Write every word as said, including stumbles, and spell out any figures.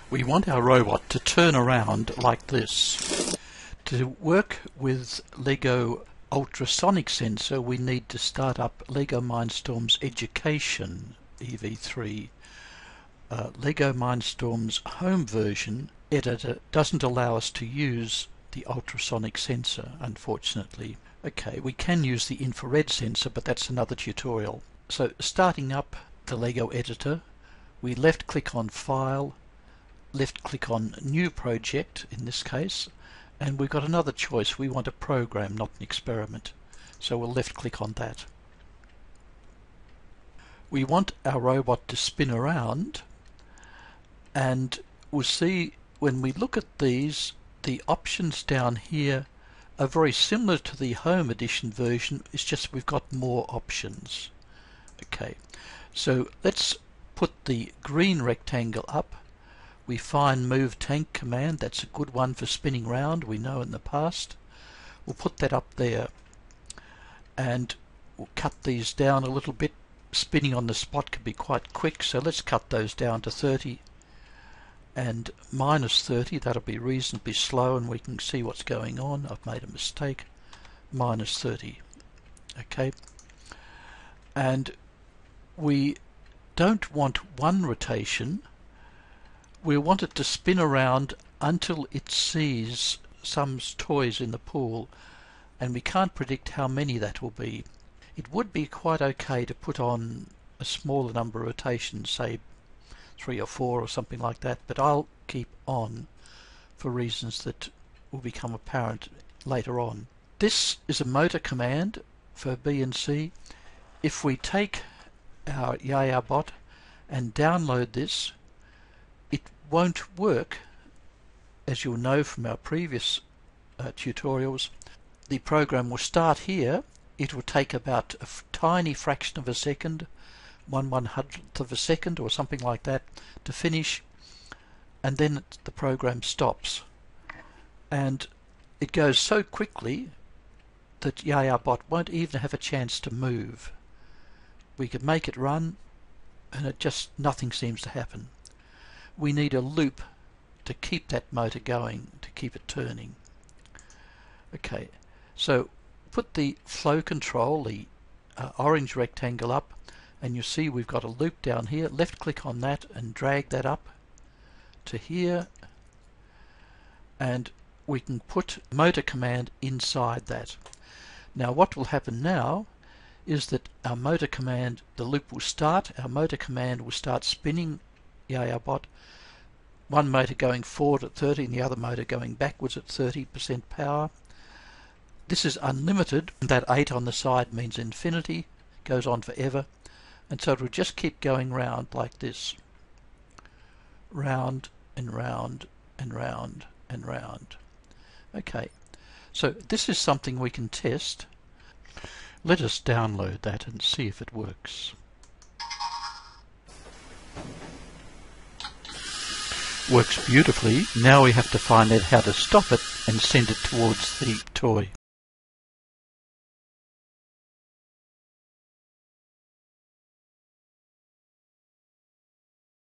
We want our robot to turn around like this. To work with Lego ultrasonic sensor, we need to start up Lego MindStorms Education E V three. Uh, Lego MindStorms home version editor doesn't allow us to use the ultrasonic sensor, unfortunately. Okay, we can use the infrared sensor, but that's another tutorial. So starting up the Lego editor, we left click on File, left click on New Project in this case, and we've got another choice. We want a program, not an experiment. So we'll left click on that. We want our robot to spin around, and we'll see when we look at these, the options down here are very similar to the Home Edition version. It's just we've got more options. Okay, so let's put the green rectangle up. We find Move Tank command. That's a good one for spinning round, we know in the past. We'll put that up there, and we'll cut these down a little bit. Spinning on the spot can be quite quick, so let's cut those down to thirty and minus thirty. That'll be reasonably slow and we can see what's going on. I've made a mistake. Minus thirty. Okay, and we don't want one rotation. We want it to spin around until it sees some toys in the pool, and we can't predict how many that will be. It would be quite okay to put on a smaller number of rotations, say three or four or something like that, but I'll keep on for reasons that will become apparent later on. This is a motor command for B and C. If we take our Yaya bot and download this, it won't work. As you'll know from our previous uh, tutorials, the program will start here. It will take about a tiny fraction of a second, one one hundredth of a second or something like that, to finish, and then the program stops. And it goes so quickly that Yaya bot won't even have a chance to move. We could make it run and it just nothing seems to happen. We need a loop to keep that motor going, to keep it turning. Okay, so put the flow control, the uh, orange rectangle up, and you see we've got a loop down here. Left click on that and drag that up to here, and we can put motor command inside that. Now what will happen now is that our motor command, the loop will start, our motor command will start spinning Yaya bot, one motor going forward at thirty and the other motor going backwards at thirty percent power. This is unlimited, and that eight on the side means infinity, goes on forever, and so it will just keep going round like this. Round and round and round and round. Okay, so this is something we can test. Let us download that and see if it works. Works beautifully. Now we have to find out how to stop it and send it towards the toy.